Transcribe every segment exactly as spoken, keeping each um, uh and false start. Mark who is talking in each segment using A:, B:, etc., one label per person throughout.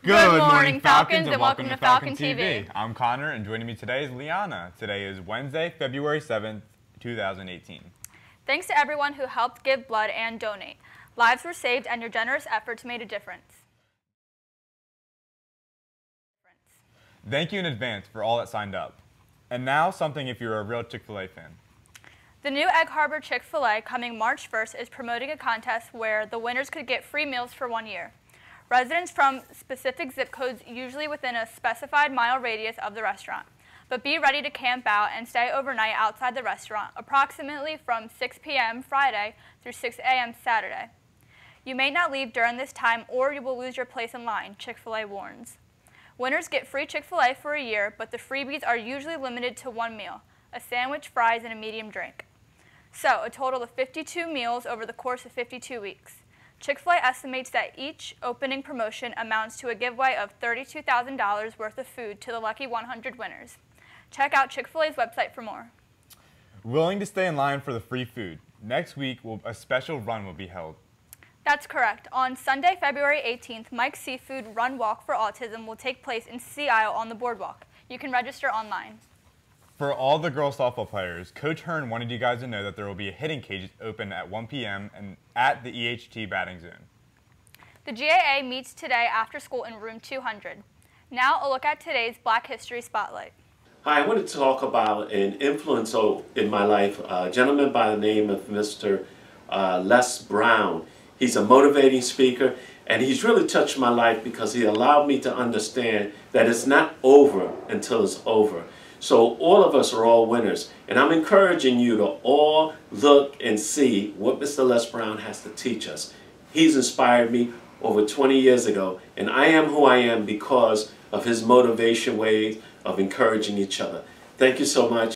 A: Good morning, Falcons, and welcome to Falcon T V.
B: I'm Connor, and joining me today is Liana. Today is Wednesday, February seventh, two thousand eighteen.
A: Thanks to everyone who helped give blood and donate. Lives were saved, and your generous efforts made a difference.
B: Thank you in advance for all that signed up. And now, something if you're a real Chick-fil-A fan.
A: The new Egg Harbor Chick-fil-A coming March first is promoting a contest where the winners could get free meals for one year. Residents from specific zip codes, usually within a specified mile radius of the restaurant. But be ready to camp out and stay overnight outside the restaurant, approximately from six p m Friday through six a m Saturday. You may not leave during this time or you will lose your place in line, Chick-fil-A warns. Winners get free Chick-fil-A for a year, but the freebies are usually limited to one meal, a sandwich, fries, and a medium drink. So, a total of fifty-two meals over the course of fifty-two weeks. Chick-fil-A estimates that each opening promotion amounts to a giveaway of thirty-two thousand dollars worth of food to the lucky one hundred winners. Check out Chick-fil-A's website for more.
B: Willing to stay in line for the free food. Next week, will, a special run will be held.
A: That's correct. On Sunday, February eighteenth, Mike's Seafood Run Walk for Autism will take place in Sea Isle on the boardwalk. You can register online.
B: For all the girls softball players, Coach Hearn wanted you guys to know that there will be a hitting cage open at one p m and at the E H T batting zone.
A: The G A A meets today after school in room two hundred. Now a look at today's Black History Spotlight.
C: Hi, I want to talk about an influence in my life, a gentleman by the name of Mister Uh, Les Brown. He's a motivating speaker, and he's really touched my life because he allowed me to understand that it's not over until it's over. So all of us are all winners, and I'm encouraging you to all look and see what Mister Les Brown has to teach us. He's inspired me over twenty years ago, and I am who I am because of his motivation ways of encouraging each other. Thank you so much.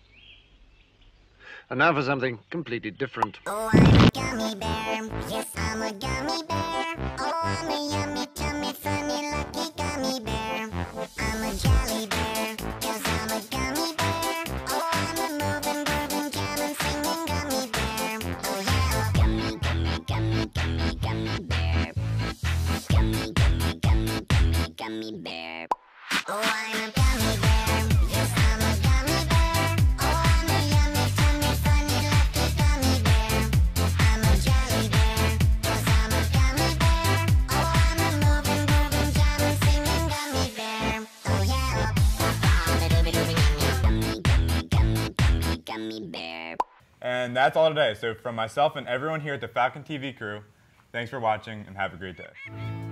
D: And now for something completely different.
E: Oh, I'm a gummy bear. Yes, I'm a gummy bear. Oh, I'm a yummy, tummy, funny, lucky gummy bear. I'm a jolly bear, cause I'm a gummy bear. Oh, I'm a moving, grooving, jamming, singing gummy bear. Oh, yeah. Gummy, gummy, gummy, gummy, gummy bear. Gummy, gummy, gummy, gummy, gummy bear. Oh, I'm a gummy bear. Yes, I'm a gummy bear. Oh, I'm a yummy, tummy, funny, lucky gummy bear. I'm a jolly bear, cause I'm a gummy bear. Oh, I'm a moving, grooving, jamming, singing gummy bear. Oh, yeah. I'm a dooby dooby gummy, gummy, gummy, gummy, gummy bear.
B: And that's all today. So from myself and everyone here at the Falcon T V crew, thanks for watching and have a great day.